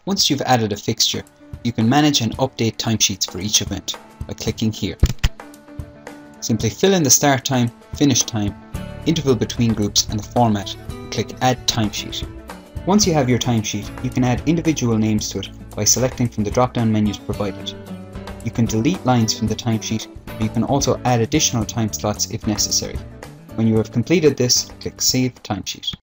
Once you've added a fixture, you can manage and update timesheets for each event by clicking here. Simply fill in the start time, finish time, interval between groups and the format, and click Add Timesheet. Once you have your timesheet, you can add individual names to it by selecting from the drop-down menus provided. You can delete lines from the timesheet, but you can also add additional time slots if necessary. When you have completed this, click Save Timesheet.